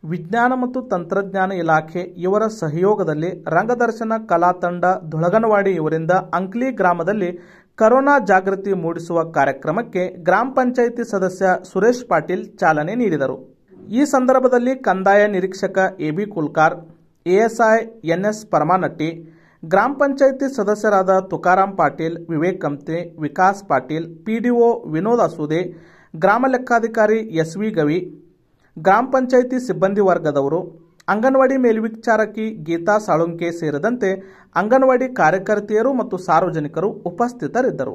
ವಿಜ್ಞಾನ ಮತ್ತು ತಂತ್ರಜ್ಞಾನ ಇಲಾಖೆ ಇವರ ಸಹಯೋಗದಲ್ಲಿ ರಂಗದರ್ಶನ ಕಲಾ ತಂಡ ಧುಳಗನವಾಡಿ ಇವರಿಂದ ಅಂಕ್ಲಿ ಗ್ರಾಮದಲ್ಲಿ ಕರೋನಾ ಜಾಗೃತಿ ಮೂಡಿಸುವ ಕಾರ್ಯಕ್ರಮಕ್ಕೆ ಗ್ರಾಮ ಪಂಚಾಯಿತಿ ಸದಸ್ಯ ಸುರೇಶ್ ಪಾಟೀಲ್ ಚಾಲನೆ ನೀಡಿದರು. ಈ ಸಂದರ್ಭದಲ್ಲಿ ಕಂದಾಯ ನಿರೀಕ್ಷಕ AB Kulkar, ASI NS Paramanatti, ಗ್ರಾಮ ಪಂಚಾಯಿತಿ ಸದಸ್ಯರಾದ ತುಕಾರಾಂ ಪಾಟೀಲ್, ವಿವೇಕ್ ಕಮ್ತೆ, ವಿಕಾಸ್ ಪಾಟೀಲ್, ಪಿಡಿಒ ವಿನೋದ್ ಅಸೂದೆ, ಗ್ರಾಮ ಲೆಕ್ಕಾಧಿಕಾರಿ ಎಸ್ವಿ ಗವಿ, ಗ್ರಾಮ ಪಂಚಾಯಿತಿ ಸಿಬ್ಬಂದಿ ವರ್ಗದವರು, ಅಂಗನವಾಡಿ ಮೇಲ್ವಿಚಾರಕಿ ಗೀತಾ ಸಾಳುಂಕೆ ಸೇರಿದಂತೆ ಅಂಗನವಾಡಿ ಕಾರ್ಯಕರ್ತೆಯರು ಮತ್ತು ಸಾರ್ವಜನಿಕರು ಉಪಸ್ಥಿತರಿದ್ದರು.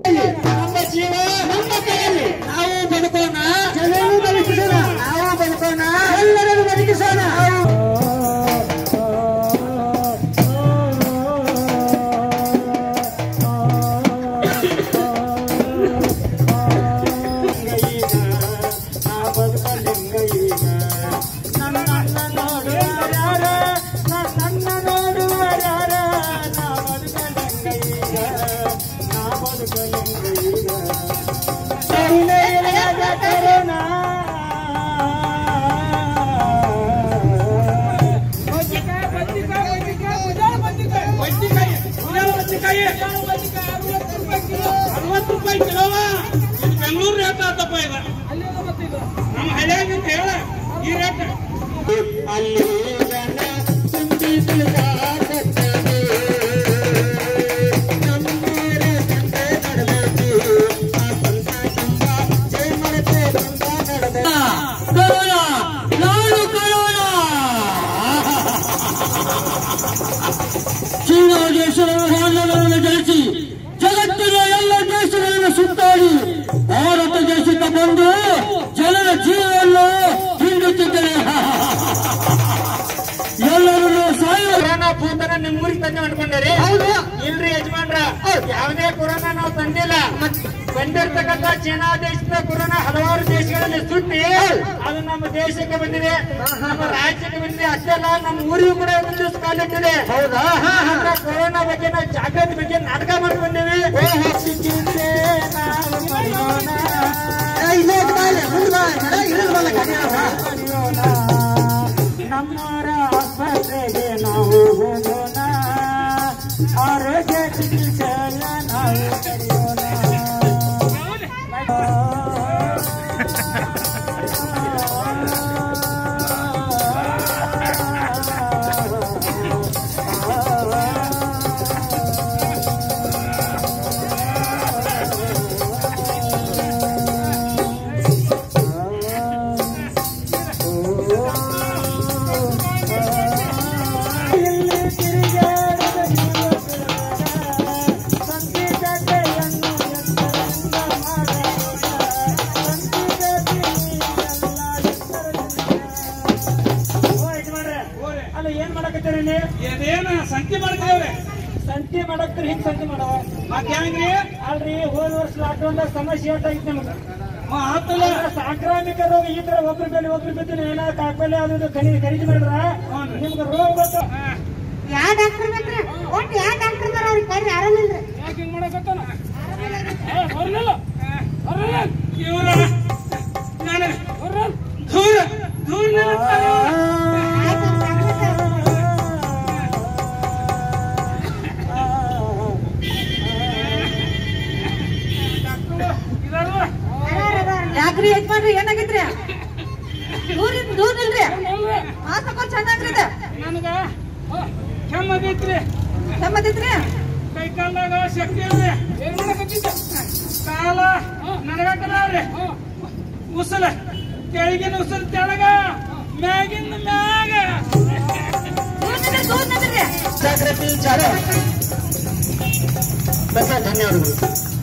ಬೆಂಗಳೂರು ರೇಟ್ ಆತಪ್ಪ ಈಗ ನಮ್ಮ ಹಳ್ಳಿಯಾಗ ಹೇಳ ಈ ರೇಟ್ ಅಲ್ಲಿ ಚೀನಾ ದೇಶದ ವ್ಯವಹಾರಗಳನ್ನು ಜಯಿಸಿ ಜಗತ್ತಿನ ಎಲ್ಲ ದೇಶಗಳನ್ನು ಸುತ್ತಾಡಿ ಭಾರತ ದೇಶಕ್ಕೆ ಬಂದು ಜನರ ಜೀವವನ್ನು ಹಿಂಡುತ್ತಿದ್ದರೆ ಎಲ್ಲರೂ ಕೊರೋನಾ ಭೂತನ ನಿಮ್ಮೂರಿಗೆ ತಂದೆ ಅನ್ಕೊಂಡ್ರಿ. ಇಲ್ರಿ ಯಜಮಾನ್ರ, ಯಾವುದೇ ಕೊರೋನಾ ನಾವು ತಂದಿಲ್ಲ. ಬಂದಿರ್ತಕ್ಕಂಥ ಚೀನಾ ದೇಶದ ಕೊರೋನಾ ಹಲವಾರು ದೇಶಗಳಲ್ಲಿ ಸುತ್ತಿ ಅದು ನಮ್ಮ ದೇಶಕ್ಕೆ ಬಂದಿದೆ, ನಮ್ಮ ರಾಜ್ಯಕ್ಕೆ ಬಂದಿದೆ. ಅಷ್ಟೇ ಅಲ್ಲ, ನಮ್ಮ ಊರಿಗೂ ಕೂಡ ಒಂದು ದಿವಸ ಕಾಲಿಟ್ಟಿದೆ. ಹೌದಾ? ಕೊರೋನಾ ಬಗ್ಗೆ ನಾವು ಜಾಗೃತಿ ಬಗ್ಗೆ ನಾಟಕ ಮಾಡಿ ಬಂದೇವಿ. ನಮ್ಮವರ ಆಸ್ಪತ್ರೆಗೆ ನಾವು ಹೋಗೋಣ, ಆರೋಗ್ಯ ಚಿಕಿತ್ಸೆಯನ್ನ ನಾವು ಪಡೆಯೋಣ. ಏನ್ ಮಾಡಕತ್ತೀರಿ? ಏನೇನ ಸಂಖ್ಯೆ ಮಾಡ್ತೀವ್ರಿ? ಸಂಖ್ಯೆ ಮಾಡಕ್ತೀರಿ? ಹಿಂಗ್ ಸಂಖ್ಯೆ ಮಾಡವ ಹೆಂಗ್ರಿ? ಅಲ್ರಿ, ಹೋದ ವರ್ಷ ಲಾಕ್ಡೌನ್ ಸಮಸ್ಯೆ ಏಟಾಗಿತ್ತು ನಮ್ಗೆ. ಸಾಂಕ್ರಾಮಿಕ ರೋಗ ಈ ತರ ಒಬ್ರ ಮೇಲೆ ಒಬ್ರ ಬಿದ್ದು ಏನಾದ್ರು ಕಾಯಿಲೆ ಅದು ಖರೀದಿ ಮಾಡಿದ್ರ ನಿಮ್ಗೆ ರೋಗ ಗೊತ್ತು. ಯಾವ ಡಾಕ್ಟರ್ ಬೇಕ್ರಿ? ಒಟ್ಟು ಯಾವ ಡಾಕ್ಟರ್ ಅದಾರ ಅವ್ರಿಗೆ ಕರ್ರಿ, ಆರಾಮಿಲ್ರಿ. ಯಾಕೆ ಹಿಂಗ್ ಮಾಡಕತ್ತಾನ? ಬರ್ಲಿಲ್ಲ ಇವ್ರ ನಾನು ದೂರ ದೂರ ಯಾಕ್ರಿ ಯಜಮಾನ್ರಿ, ಏನಾಗಿದ್ರಿ? ದೂರಿಲ್ರಿ, ಮಾಸಕ್ಕ ಚೆನ್ನಾಗ್ರಿ. ನನಗ ಕೆಮ್ಮದೈತ್ರಿ. ಕೆಮ್ಮದೈತ್ರಿ? ಕೈ ಕಾಲಾಗ ಶಕ್ತಿ ಇಲ್ರಿ. ಏನ್ ಮಾಡಕತ್ತಿದ್ದ? ಕಾಲ ನನಗಾಕಲ್ರಿ. ಉಸಲ ಕೆಳಗಿನ ಉಸಲ್ ತೆಳಗ, ಮ್ಯಾಗಿನ ಮ್ಯಾಗ. ಜಾಗೃತಿ ಚಾರ ಧನ್ಯವಾದಗಳು.